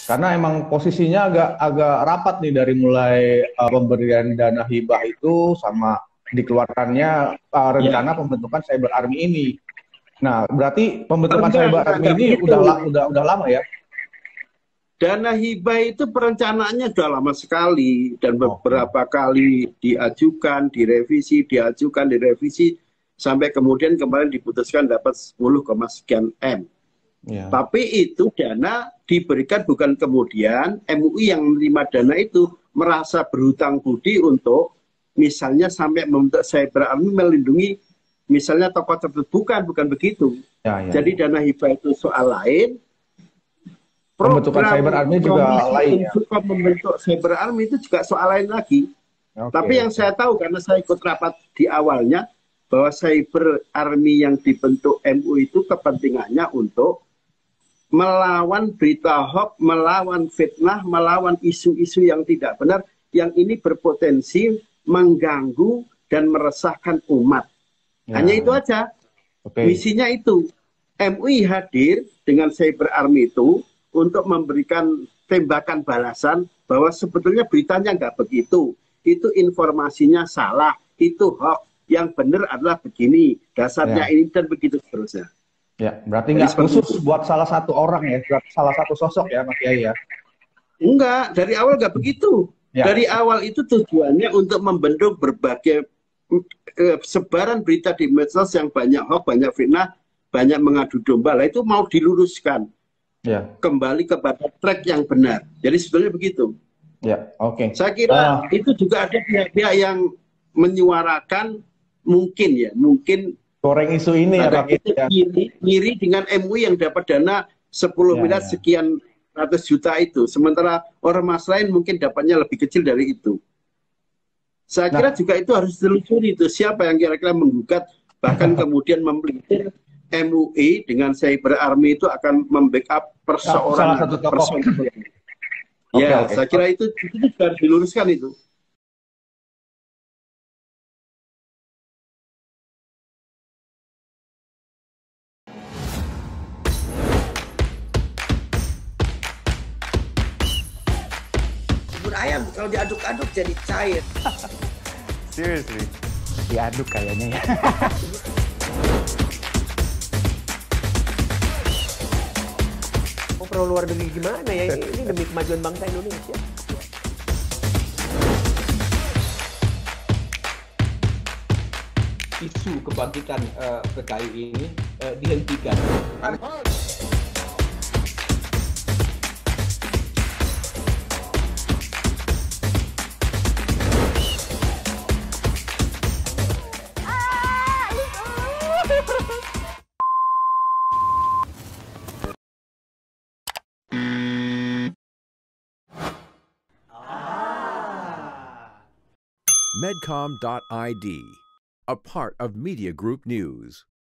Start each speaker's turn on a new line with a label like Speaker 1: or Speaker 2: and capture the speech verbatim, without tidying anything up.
Speaker 1: Karena emang posisinya agak agak rapat nih dari mulai uh, pemberian dana hibah itu sama dikeluarkannya uh,
Speaker 2: Ya,
Speaker 1: rencana pembentukan Cyber Army ini. Nah, berarti pembentukan
Speaker 2: enggak,
Speaker 1: Cyber
Speaker 2: enggak,
Speaker 1: Army
Speaker 2: enggak
Speaker 1: ini
Speaker 2: begitu.
Speaker 1: udah la- udah udah lama ya?
Speaker 2: Dana hibah itu perencanaannya sudah lama sekali dan
Speaker 1: Oke.
Speaker 2: beberapa kali diajukan, direvisi, diajukan, direvisi sampai kemudian kemarin diputuskan dapat sepuluh, sekian M.
Speaker 1: Ya.
Speaker 2: Tapi itu dana diberikan bukan kemudian M U I yang menerima dana itu merasa berhutang budi untuk misalnya sampai membentuk cyber army melindungi misalnya tokoh tertentu, bukan, bukan begitu.
Speaker 1: Ya, ya,
Speaker 2: Jadi
Speaker 1: ya.
Speaker 2: dana hibah itu soal lain,
Speaker 1: Pembentukan Cyber
Speaker 2: program
Speaker 1: Army juga
Speaker 2: komisi
Speaker 1: lain ya.
Speaker 2: untuk membentuk cyber army itu juga soal lain lagi.
Speaker 1: Oke,
Speaker 2: Tapi yang
Speaker 1: oke.
Speaker 2: saya tahu karena saya ikut rapat di awalnya bahwa cyber army yang dibentuk M U I itu kepentingannya untuk melawan berita hoax, melawan fitnah, melawan isu-isu yang tidak benar, yang ini berpotensi mengganggu dan meresahkan umat. Hanya
Speaker 1: Ya,
Speaker 2: itu
Speaker 1: ya.
Speaker 2: aja.
Speaker 1: Oke.
Speaker 2: Misinya itu. M U I hadir dengan cyber army itu untuk memberikan tembakan balasan bahwa sebetulnya beritanya nggak begitu. Itu informasinya salah, itu hoax. Yang benar adalah begini, dasarnya
Speaker 1: Ya.
Speaker 2: ini dan begitu seterusnya.
Speaker 1: Ya, berarti
Speaker 2: Jadi
Speaker 1: nggak
Speaker 2: seperti
Speaker 1: khusus
Speaker 2: itu.
Speaker 1: buat salah satu orang ya, buat salah satu sosok ya, Mas Kiai ya.
Speaker 2: Enggak, dari awal nggak begitu.
Speaker 1: Ya,
Speaker 2: Dari awal itu tujuannya untuk membendung berbagai eh, sebaran berita di medsos yang banyak hoax, banyak fitnah, banyak mengadu domba. Lah itu mau diluruskan
Speaker 1: ya,
Speaker 2: kembali kepada track yang benar. Jadi sebetulnya begitu.
Speaker 1: ya. Oke.
Speaker 2: Saya kira
Speaker 1: Ah,
Speaker 2: itu juga ada pihak-pihak yang menyuarakan mungkin ya, mungkin
Speaker 1: goreng isu ini ya,
Speaker 2: tanda
Speaker 1: Pak Kiai
Speaker 2: kutip
Speaker 1: ya.
Speaker 2: iri, iri dengan M U I yang dapat dana sepuluh
Speaker 1: Ya,
Speaker 2: miliar
Speaker 1: ya.
Speaker 2: sekian ratus juta itu. Sementara ormas lain mungkin dapatnya lebih kecil dari itu. Saya kira
Speaker 1: Nah,
Speaker 2: juga itu harus ditelusuri itu siapa yang kira-kira menggugat bahkan kemudian memelintir M U I dengan cyber army itu akan membackup
Speaker 1: salah
Speaker 2: perseorangan
Speaker 1: satu tokoh.
Speaker 2: personil.
Speaker 1: Oke,
Speaker 2: Ya,
Speaker 1: oke.
Speaker 2: saya kira itu itu juga harus diluruskan itu.
Speaker 3: Bubur ayam kalau diaduk-aduk jadi cair.
Speaker 4: Seriously, diaduk kayaknya ya.
Speaker 3: Mau perlu luar negeri gimana ya? Ini demi kemajuan bangsa Indonesia.
Speaker 5: Isu kebangkitan uh, P K I ini uh, dihentikan.
Speaker 6: Medcom dot I D, a part of Media Group News.